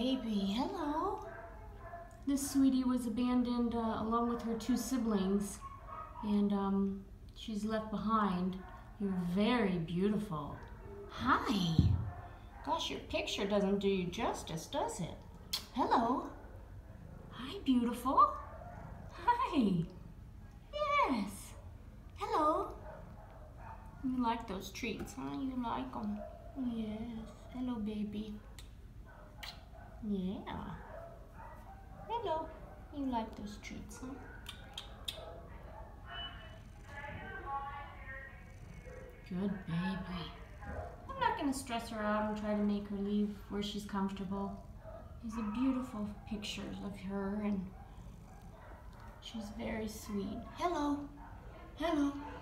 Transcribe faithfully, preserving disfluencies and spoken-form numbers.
baby. Hello. This sweetie was abandoned uh, along with her two siblings, and um, she's left behind. You're very beautiful. Hi. Gosh, your picture doesn't do you justice, does it? Hello. Hi, beautiful. Hi. Yes. Hello. You like those treats, huh? You like them? Yes. Hello, baby. Yeah. Hello. You like those treats, huh? Good baby. I'm not going to stress her out and try to make her leave where she's comfortable. These are beautiful pictures of her, and she's very sweet. Hello. Hello.